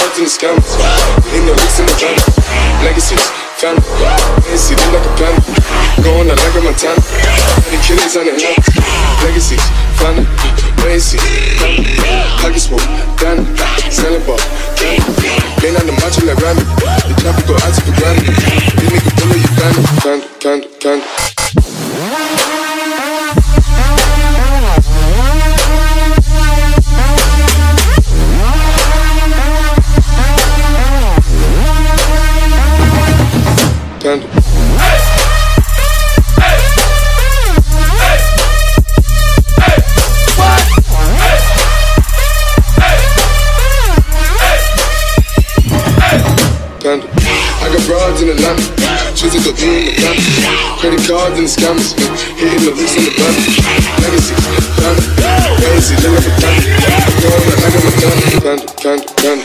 broads and the scammers. Ain't no licks in the van. Legacies, family. Ain't see them like a plan. Going out like a Montana. The killers on the hands. Legacies, family. Ain't see family. Pocket smoke, Danny. Selling ball, candy. Ain't on the macho like Randy. The traffic go out to the granny. This nigga pull up your candy. I got broads in Atlanta, choosing to be in the family. Credit cards and the scammers, hitting the lease on the banner. Legacies, family, crazy, look like a candy. Going out like a Montana, candy.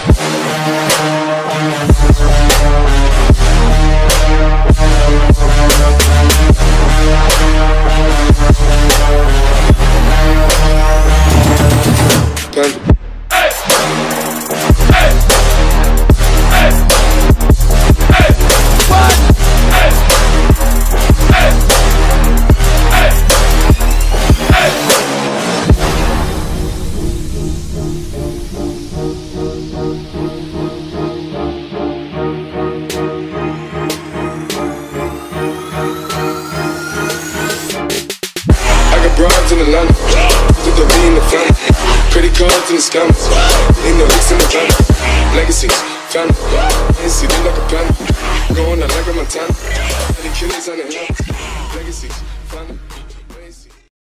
Broads in Atlanta, to the be in the family. Credit cards and the scammers, ain't no licks in the van. Legacies, family, ain't see them like a plan.